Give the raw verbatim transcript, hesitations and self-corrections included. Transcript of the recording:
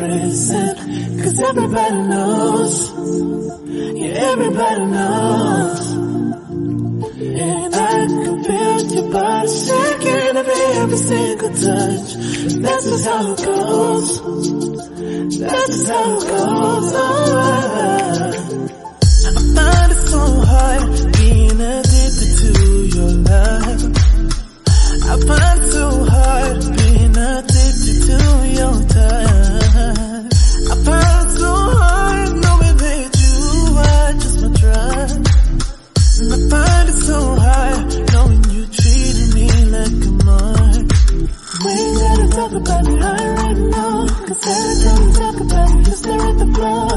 prison. Cause everybody knows, yeah, everybody knows. And I can feel your body shaking of every single touch. That's just how it goes. That's just how it goes. Oh, I find it so hard being addicted to your love. I find it so hard being addicted to your touch. I find it so hard knowing that you are just my drug. And I find it so hard knowing you treating me like a mark. We ain't gotta talk about it, I already know. Cause every time we talk about it, you stare at the floor.